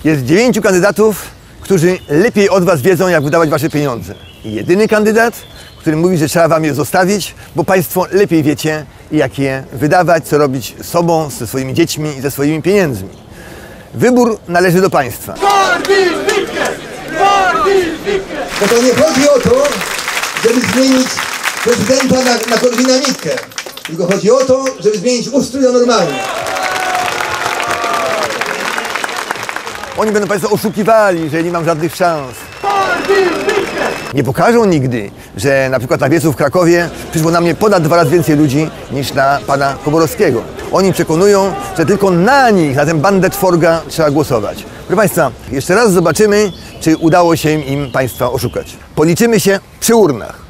Jest 9 kandydatów, którzy lepiej od was wiedzą, jak wydawać wasze pieniądze. I jedyny kandydat, który mówi, że trzeba wam je zostawić, bo państwo lepiej wiecie, jak je wydawać, co robić z sobą, ze swoimi dziećmi i ze swoimi pieniędzmi. Wybór należy do państwa. Bo to nie chodzi o to, żeby zmienić prezydenta na Korwina-Mikke, tylko chodzi o to, żeby zmienić ustrój na normalny. Oni będą państwa oszukiwali, że nie mam żadnych szans. Nie pokażą nigdy, że na przykład na wiecu w Krakowie przyszło na mnie ponad 2 razy więcej ludzi niż na pana Komorowskiego. Oni przekonują, że tylko na nich, na tę bandę czworga trzeba głosować. Proszę państwa, jeszcze raz zobaczymy, czy udało się im państwa oszukać. Policzymy się przy urnach.